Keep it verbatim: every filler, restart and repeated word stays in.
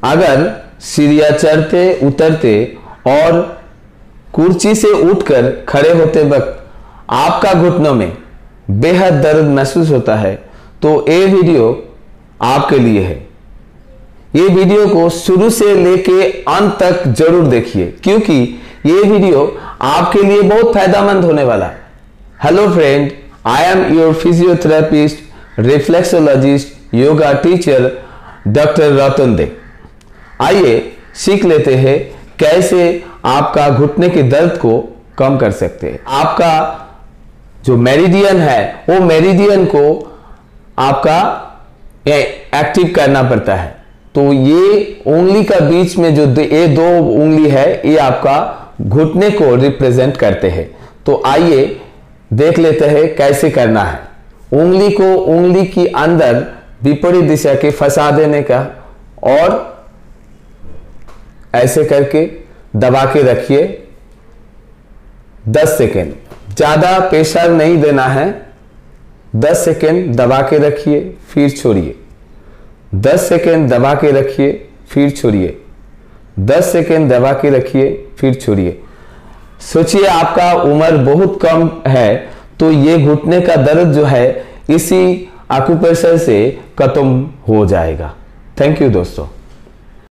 अगर सीढ़ियाँ चढ़ते उतरते और कुर्सी से उठकर खड़े होते वक्त आपका घुटनों में बेहद दर्द महसूस होता है तो ये वीडियो आपके लिए है। ये वीडियो को शुरू से लेके अंत तक जरूर देखिए क्योंकि ये वीडियो आपके लिए बहुत फायदेमंद होने वाला है। Hello friend, I am your physiotherapist, reflexologist, yoga teacher doctor Ratan Dey. आइए सीख लेते हैं कैसे आपका घुटने के दर्द को कम कर सकते हैं। आपका जो मेरिडियन है वो मेरिडियन को आपका एक्टिव करना पड़ता है। तो ये उंगली का बीच में जो ये दो उंगली है ये आपका घुटने को रिप्रेजेंट करते हैं। तो आइए देख लेते हैं कैसे करना है। उंगली को उंगली की अंदर विपरीत दिशा के फंसा देने का और ऐसे करके दबा के रखिए दस सेकेंड। ज्यादा प्रेशर नहीं देना है। दस सेकेंड दबा के रखिए फिर छोड़िए। दस सेकेंड दबा के रखिए फिर छोड़िए। दस सेकेंड दबा के रखिए फिर छोड़िए। सोचिए आपका उम्र बहुत कम है तो ये घुटने का दर्द जो है इसी एक्यूप्रेशर से खत्म हो जाएगा। थैंक यू दोस्तों।